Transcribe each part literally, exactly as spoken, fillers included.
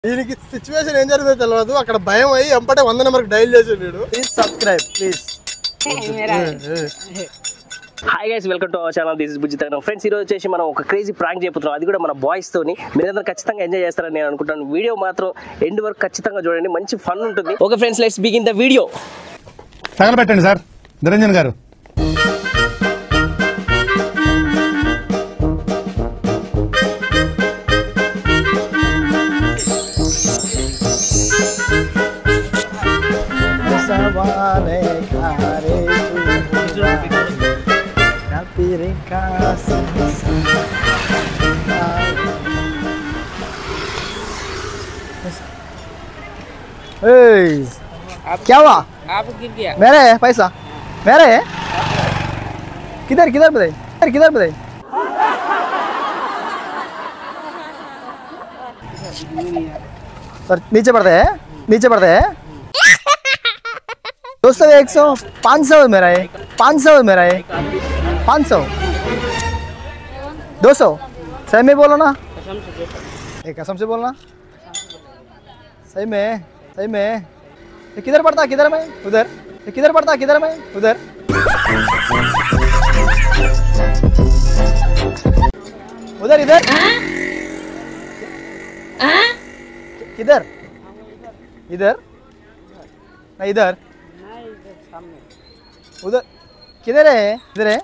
దీనికి సిచువేషన్ ఏం జరుగుతుందో తెలియదు. అక్కడ భయం అయ్యి ఎంపటే వంద నెంబర్కి డైల్ చేసి వీడు. Please subscribe please. Hi guys, welcome to our channel. This is Bujjith. Friends, ఈ రోజు వచ్చేసి మనం ఒక క్రేజీ ప్రాంక్ చేయబోతున్నాం, అది కూడా మన బాయ్స్ తోని. మీరందరూ ఖచ్చితంగా ఎంజాయ్ చేస్తారని నేను అనుకుంటాను. వీడియో మాత్రం ఎండ్ వరకు ఖచ్చితంగా చూడండి, మంచి ఫన్ ఉంటుంది. Okay friends, let's begin the video. తగలబెట్టండి సార్ నిరంజన్ గారు. क्या हुआ? आप गिर गया। मेरे है पैसा, मेरे है। किधर किधर बताइए, किधर किधर बताइए। सर नीचे पड़ते हैं, नीचे पड़ते हैं। दो सौ एक सौ पाँच सौ मेरा है, पाँच सौ मेरा है, पाँच सौ दो सौ सही में बोलो ना, एक कसम से बोलना। सही में सही में। ये किधर पड़ता किधर में उधर, ये किधर पड़ता किधर में उधर। उधर इधर किधर इधर नहीं इधर उधर किधर है, इधर है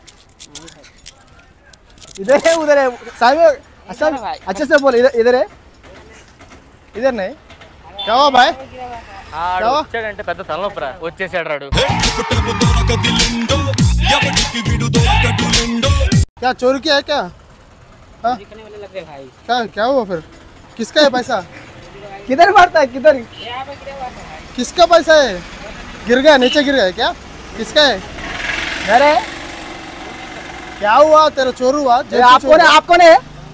इधर है उधर है सामने। अच्छा अच्छे से बोल, इधर इधर है इधर नहीं। क्या हुआ भाई? వచ్చాడంటే పెద్ద తలనొప్పరా, వచ్చేసాడు రాడు. क्या चोरी किया है क्या? हाँ? क्या क्या हुआ फिर? किसका है पैसा? किधर पड़ता है किधर। किसका पैसा है? गिर गया, नीचे गिर गया क्या? किसका है? मेरे। क्या हुआ तेरा चोर हुआ? आपको ने आपको ने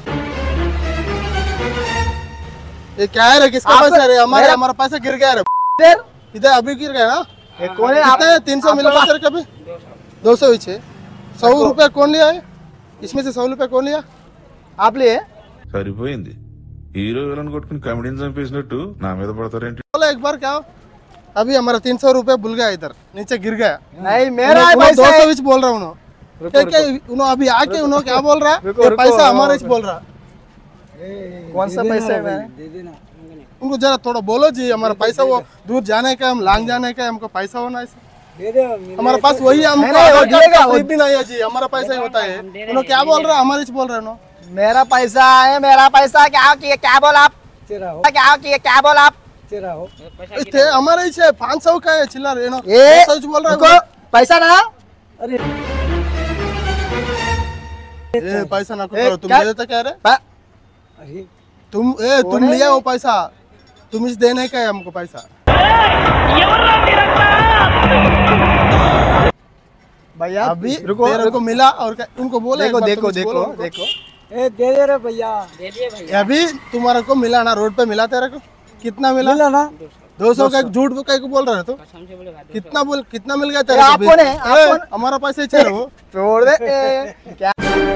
ये क्या है रे? किसका पैसा है रे? हमारे हमारा पैसा गिर गया रे इधर इधर अभी गिर गया ना। ये कौन है? कितना है? तीन सौ मिला सर कभी दो सौ पीछे सौ रुपया कौन लिया है? इसमें से सौ रुपया कौन लिया? आप लिए సరిపోయింది. హీరో విలన్ కొట్టుకుని కమెడీని చంపేసినట్టు నా మీద పడతారేంటి? बोला एक बार क्या अभी हमारा तीन सौ रुपया भूल गया, इधर नीचे गिर गया। नहीं मेरा दो पैसा सौ है। बोल रहा हूँ उन्होंने अभी आके उन्होंने क्या बोल रहा है? पैसा हमारे से बोल रहा। कौन सा पैसा है मेरा? उनको जरा थोड़ा बोलो जी, हमारा पैसा वो दूर जाने का, हम लांग जाने का, हमको पैसा होना है। हमारा पास वही है, हमको आधार कार्ड का कोई भी नहीं है जी, हमारा पैसा ही होता है। उन्होंने क्या बोल रहा है? हमारे से बोल रहे हैं। मेरा पैसा है, मेरा पैसा। क्या किए, क्या बोला आप? क्या किए, क्या बोला आप? थे हमारे ही से पाँच सौ का है चिल्ला रहे ये सच बोल रहा है पैसा ना। अरे ये पैसा ना ए, करो, तुम क्या? दे देता क्या रे? अरे तुम ए तुम लिया वो पैसा, तुम इस देने का है हमको पैसा। भैया अभी रुको तेरे को मिला और क्या- उनको बोले देखो एक बार, देखो तुम देखो बोलो उनको। देखो। ए दे दे रे भैया, दे दिए भैया। अभी तुम्हारे को मिला ना, रोड पे मिला तेरे को? कितना मिला? मिला ना दो सौ का झूठ कहीं को बोल रहे तो कसम से बोले भाई, कितना बोल कितना मिल गया तेरे ए, को? आपको ने, ए, आपको ने। हमारा पैसा ही चाहिए वो। छोड़ दे। ए, क्या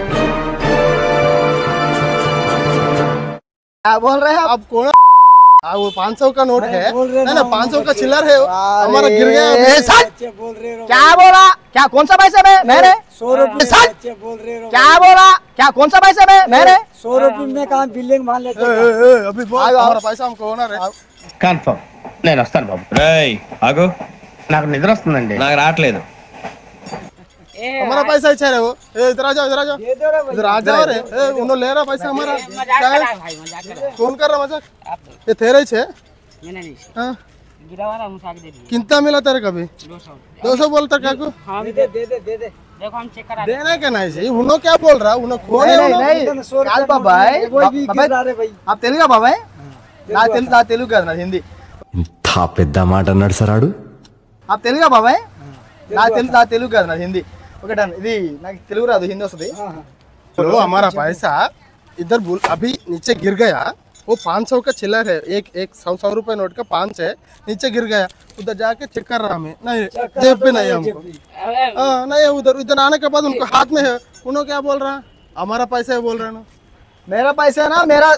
क्या बोल रहे हैं आप? अब कौन आ, वो पाँच सौ का नोट है ना ना पाँच सौ का चिल्लर है, हमारा गिर गया ए, अभी। सच क्या बोला? क्या कौन सा पैसा में मेरे? सौ रुपये सच बोल रहे हो। क्या बोला? क्या कौन सा पैसा में मेरे? सौ रुपये में कहाँ बिल्डिंग मान लेते ए, हो? ए, ए, अभी बोल हमारा पैसा हमको होना है। కన్ఫర్మ్ నేను వస్తాను బాబు. రేయ్ ఆగు, నాకు నిద్ర వస్తుందండి. నాకు రావట్లేదు. हमारा पैसा ही चाहिए वो। ए, इधर आ जाओ, इधर आ जाओ, दे दो रे इधर आ जाओ रे। ए, उन्होंने ले रहा पैसा हमारा। मजाक क्या कर रहा है? है भाई, मजाक कर रहा है। कौन कर रहा मजाक? आप ये तेरे ही छे? नहीं नहीं हाँ गिरा वाला मुझे आके दे दिए कितना मिला तेरे कभी? दो सौ। दो सौ बोलता क्या को? हाँ दे दे दे दे दे दे। देखो हम चेक करा देना क्या नहीं चाहिए? उन्होंने क्या बोल रहा? उन्होंने कौन है? नहीं उन्होंने? नहीं सौ रुपये काल बाबाई वही भी बाबाई, गिर रहा रे भाई। आप तेलुगु बाबाई ना तेलुगु ना तेलुगु కదా హిందీ। ఇంత పెద్ద మాట అన్నాడు సరాడు. आप तेलुगु బాబాయ్ నా తెలుగు నా తెలుగు కదా హిందీ। ఒకట ఇది నాకు తెలుగు రాదు, హిందీ వస్తుంది। तो हमारा पैसा इधर अभी नीचे गिर गया, वो पाँच सौ का चिल्लर है, एक एक सौ सौ रुपए नोट का पाँच है, नीचे गिर गया। उधर जाके चेक कर रहा मैं, नहीं जेब पे नहीं हमको। हाँ नहीं उधर इधर आने के बाद उनको हाथ में है, उन्होंने क्या बोल रहा है? हमारा पैसा है बोल रहे हैं ना। मेरा पैसा है ना, मेरा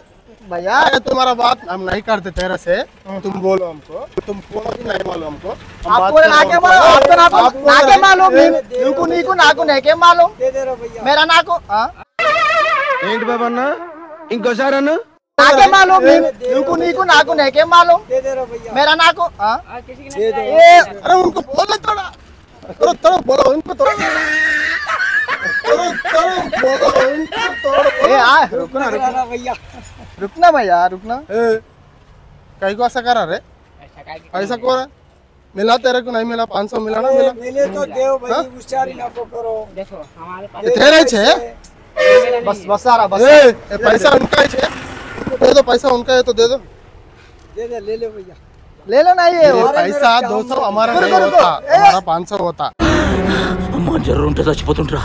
भैया अरे तुम्हारा बात हम नहीं करते तेरे से, तुम बोलो हमको, तुम बोलो कि नहीं बोलो हमको, हम बात आपको करो। नाके मालूम आपको नाको आपको नाके मालूम दे, नी- दे, నీకు दे, నీకు दे, నాకు నాకే మాలూम दे दे रहा भैया मेरा नाको हाँ? ఏంటి బాబు అన్న ఇంకోసారి అన్న नाके मालूम नी- నీకు నీకు నాకు నాకే मालूम दे दे रहा भैया मेरा नाको हाँ? दे दो ये अरे उनको बोलो थोड़ा, थोड़ा थोड़ा बोलो उनको, थोड़ा थोड़ा थोड़ा बोलो उनको, थोड़ा ए आ रुकना दे रहा भैया रुकना भैया रुकना ए, कहीं को ऐसा करा रे, पैसा को रहा मिला तेरे को नहीं मिला, पाँच सौ मिला ना मिला, मिले तो देव भाई उच्चारी ना को करो ये तेरे छे, बस बस आ रहा बस ए, ये पैसा उनका ही छे, दे दो पैसा उनका है तो दे दो, दे दे ले ले भैया ले लो ना ये ये पैसा दो सौ हमारा रुको, नहीं रुको, होता, ए। हमारा पाँच सौ होता। అమ్మా జ్వరం ఉంటే చచ్చిపోతుంటరా.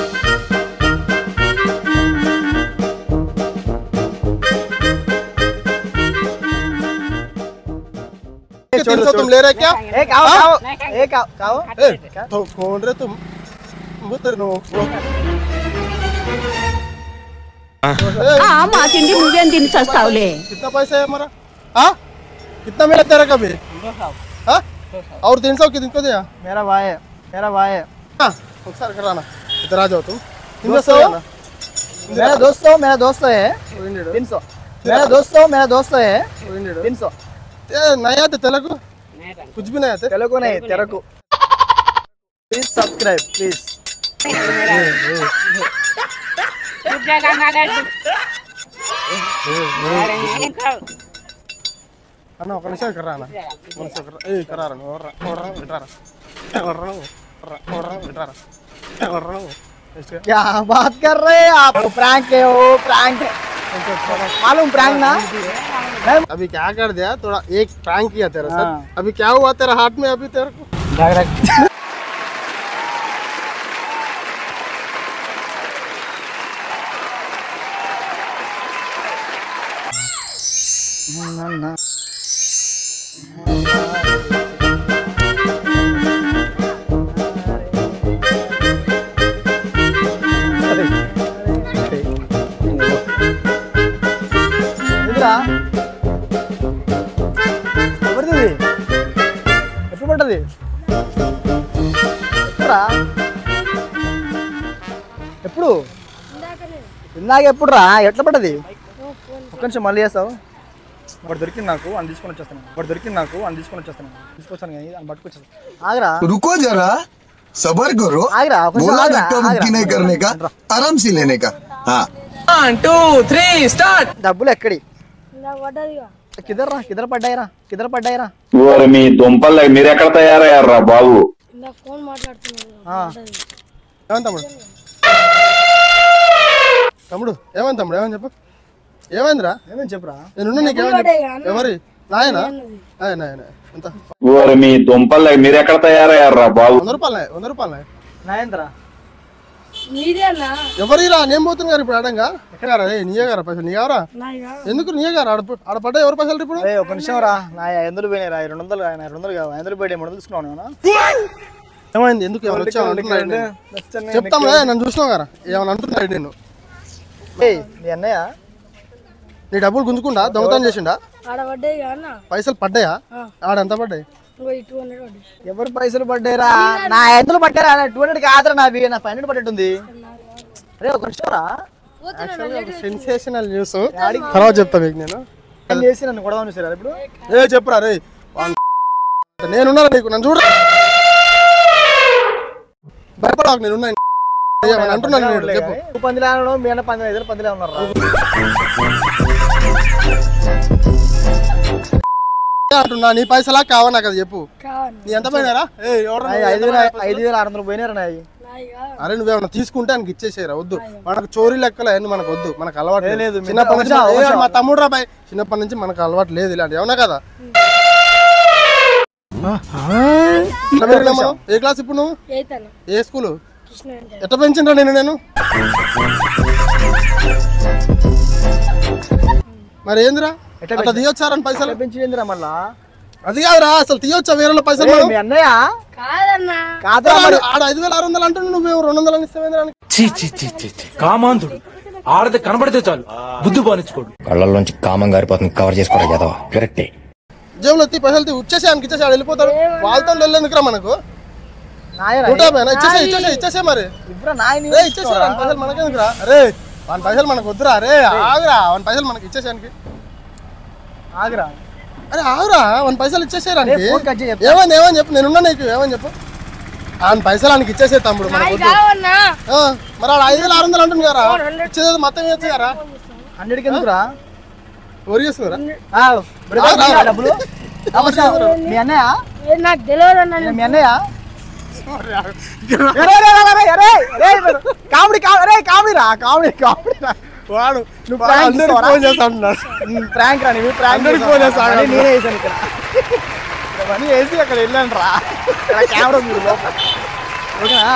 तीन सौ तुम ले रहे क्या? ए खाओ खाओ ए खाओ खाओ ए, तो कौन रे तुम? मुझे नो। మా తిండి నువ్వేం తిని చస్తావులే कितना पैसा है हमारा? हाँ? कितना मिला तेरा कभी? हाँ? और तीन सौ कितने को दिया? मेरा भाई है मेरा भाई है हाँ, नुकसान कराना। इधर आ जाओ तुम। तीन दोस्त सौ हो? है ना? मेरा दोस्त हो मेरा दोस्त है तीन सौ मेरा दोस्त हो मेरा दोस्त है तीन सौ ए, नहीं आते तेलुगु? कुछ भी नहीं आते? तेलुगु नहीं तेरे को प्लीज सब्सक्राइब प्लीज అన్న ఒక నిమిషం ఇక్కడ రానా ఒక నిమిషం ఇక్కడ ఏ ఇక్కడ రాను ఓర్రా ఓర్రా ఇట్రారా ఓర్రా ఓర్రా ఓర్రా ఇట్రారా ఓర్రా क्या बात कर रहे हैं आप प्रैंक है वो प्रैंक है मालूम प्रैंक ना अभी क्या कर दिया थोड़ा एक प्रैंक किया तेरा सर हाँ। अभी क्या हुआ तेरा हाथ में अभी तेरे को ना ना ఇదిరా ఎవరిది ఎప్పుడు పడ్డది ఎప్పుడురా ఎప్పుడు ఇందాక ఎప్పుడు రా ఎట్లా పడ్డది ఒక్క నిమిషం మళ్ళీ చేస్తావు వాడు దొరికింది నాకు అని తీసుకొని వచ్చేస్తాను వాడు దొరికింది నాకు అని తీసుకొని వచ్చేస్తాను తీసుకొస్తాను కానీ అని పట్టుకొచ్చేస్తాను ఆగరా रुको जरा सबर करो ఆగరా ఒక నిమిషం बोला ఆగరా, धक्का ఆగరా. मुक्की नहीं करने का आराम से लेने का हाँ డబ్బులు ఎక్కడి కిదర్ రా కిదర్ పడ్డాయిరా కిదర్ పడ్డాయిరా ఓరి మీ దుంపలు మీరు ఎక్కడ తయారయ్యారా బాబు ఆ, ఏమని తమ్ముడు తమ్ముడు ఏమని తమ్ముడు ఏమని చెప్పు ఏమైందిరా ఏమేం చెప్పురా నేను నీకేమని ఎవరి నాయనా ఆయన ఆయన ఎంత ఓరి మీ దుంపలు మీరు ఎక్కడ తయారయ్యారా బాబు వంద రూపాయలు వంద రూపాయలు నాయంత్రా ఎవరిరా నేను పోతున్నా గారు ఇప్పుడు ఆడంగా ఎక్కడారా ఏ నీయే గారా పైసలు నీ ఎవరా ఎందుకు నీయే గారు ఆడ ఆడ పడ్డా ఎవరు పైసలు ఇప్పుడు ఏ ఒక నిమిషం రా నా ఎందులు పోయినాయి రా రెండు వందలు ఆయన రెండు వందలు కావు ఎందులు పోయి మూడు వందలు తీసుకున్నావు ఏమైంది ఎందుకు ఏమైనా వచ్చావు అంటున్నాడు నేను. చెప్తాం కదా నన్ను చూసినావు గారా ఏమైనా అంటున్నాడు నేను మీ అన్నయ్య నీ డబ్బులు గుంజుకుండా దొంగతనం చేసిండా పైసలు పడ్డాయా ఆడ ఎంత పడ్డాయి ఎవరు పైసలు పడ్డారా నా ఎందులు పడ్డారా టూ హండ్రెడ్ కాదురా నావి నా ఫైవ్ హండ్రెడ్ పడ్డట్టుంది అరే ఒక నిమిషం రా సెన్సేషనల్ న్యూస్ తర్వాత చెప్తా మీకు నేను ఏం చేసి నన్ను కొడదాం చూసారా ఇప్పుడు ఏ చెప్పురా రే నేనున్నారా నీకు నన్ను చూడ భయపడకు నేనున్నా ఏమని అంటున్నాను నేను చెప్పు నువ్వు పందిలా అనడం మీ అన్న పందిలా ఇద్దరు పందిలా ఉన్నారు అంటున్నా నీ పైసలా కావా నాకు అది చెప్పు నీ ఎంత పోయినారా ఏ ఎవరు ఐదు వేల ఐదు వేల ఆరు వందలు పోయినారా నాయి అరే నువ్వేమన్నా తీసుకుంటే ఆయనకి ఇచ్చేసేరా వద్దు మనకు చోరీ లెక్కలు అవన్నీ మనకు వద్దు మనకు అలవాటు లేదు, లేదు లేదు. చిన్నప్పటి నుంచి అవసరం, ఏ, అవసరం. మా తమ్ముడు రా బాయ్ చిన్నప్పటి నుంచి మనకు అలవాటు లేదు ఇలాంటి అవునా కదా ఎట్లా పెరిగినా మనం? ఏ క్లాస్ ఇప్పుడు నువ్వు ఏ స్కూల్ ఎట్లా పెంచిండ్రా నేను నేను మరి ఏందిరా అట్లా తీయొచ్చారని పైసలు పెంచిందిరా మళ్ళా అది కాదురా అసలు తీయొచ్చా వేరే పైసలు మనం? మీ అన్నయ్య కాదురా ఆడ ఆడ ఐదు వేల ఆరు వందలు అంటున్నావు నువ్వు రెండు వందలు ఇస్తావేంద్రా కామాంధుడు ఆడది కనబడితే చాలు బుద్ధి పోనిచ్చుకోడు. కళ్ళల్లోంచి కామం గారిపోతుంది, కవర్ చేసుకోవడం కదా కరెక్టే. జేబులో తీ పైసలు తీ, వచ్చేసి ఆయనకి ఇచ్చేసి ఆడు వెళ్ళిపోతాడు. వాళ్ళతో వెళ్ళేందుకురా మనకు నూట యాభై ఇచ్చేసే ఇచ్చేసే ఇచ్చేసే మరి ఇచ్చేసే పైసలు మనకెందుకురా? అరే వాళ్ళ పైసలు మనకు వద్దురా. అరే ఆగురా, వాళ్ళ పైసలు మనకి ఇచ్చేసానికి ఆగురా. అరే ఆగురా, వాళ్ళ పైసలు ఇచ్చేసేరానికి. ఏమని ఏమని చెప్పు, నేనున్నా నీకు. ఏమని చెప్పు, ఆయన పైసలు ఆయనకి ఇచ్చేసే తమ్ముడు మనకు వద్దు. మరి వాడు ఐదు వేలు ఆరు వందలు అంటుంది కదా, ఇచ్చేది మొత్తం ఇవ్వచ్చు కదా. హండ్రెడ్కి ఎందుకురా ఓరి చేస్తున్నారా డబ్బులు? మీ అన్నయ్య నాకు తెలియదు. మీ అన్నయ్య కామెడీ కామెడీ కామెడీ రా కామెడీ కామెడీ రా వాడు నువ్వు ఫోన్ చేస్తా అంటున్నాడు. ప్రాంక్ రా, నువ్వు ప్రాంక్ ఫోన్ చేస్తాను. నేనే వేసాను ఇక్కడ ఇవన్నీ వేసి అక్కడ వెళ్ళాను రా. ఇక్కడ కెమెరా మీరు లోపల ఓకేనా?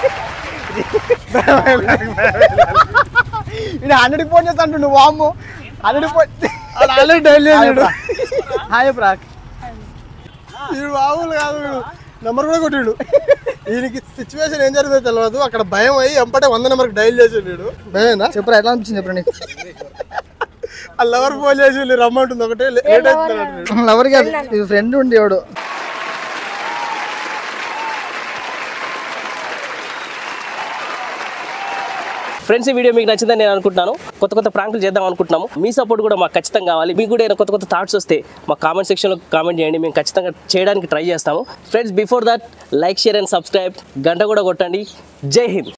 ఇది హండ్రెడ్కి ఫోన్ చేస్తా అంటు నువ్వు వాము hundred phone already daily hi ప్రాక్. వీడు మామూలు కాదు, వీడు నెంబర్ కూడా కొట్టిడు. వీనికి సిచ్యువేషన్ ఏం జరుగుతుందో తెలియదు, అక్కడ భయం అయ్యి ఎంపటే వంద నెంబర్కి డైల్ చేసి వీడు. భయమేనా? చెప్పరా ఎట్లా అనిపించింది చెప్పరా నీకు? ఆ లవర్ ఫోన్ చేసి వీళ్ళు రమ్మంటుంది ఒకటే లేట్ అవుతుంది. లవర్ కాదు, ఇది ఫ్రెండ్ ఉండేవాడు. ఫ్రెండ్స్, ఈ వీడియో మీకు నచ్చిందని నేను అనుకుంటున్నాను. కొత్త కొత్త ప్రాంకులు చేద్దాం అనుకుంటున్నాము. మీ సపోర్ట్ కూడా మాకు ఖచ్చితంగా కావాలి. మీకు కూడా ఏదైనా కొత్త కొత్త థాట్స్ వస్తే మా కామెంట్ సెక్షన్లో కామెంట్ చేయండి, మేము ఖచ్చితంగా చేయడానికి ట్రై చేస్తాము. Friends, before that like, share and subscribe, గంట కూడా కొట్టండి. జై హింద్.